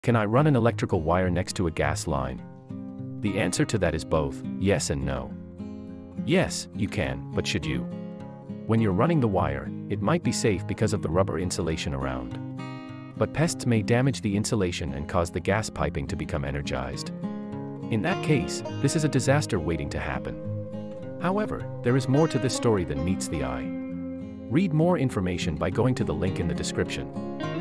Can I run an electrical wire next to a gas line? The answer to that is both yes and no. Yes, you can, but should you? When you're running the wire, it might be safe because of the rubber insulation around. But pests may damage the insulation and cause the gas piping to become energized. In that case, this is a disaster waiting to happen. However, there is more to this story than meets the eye. Read more information by going to the link in the description.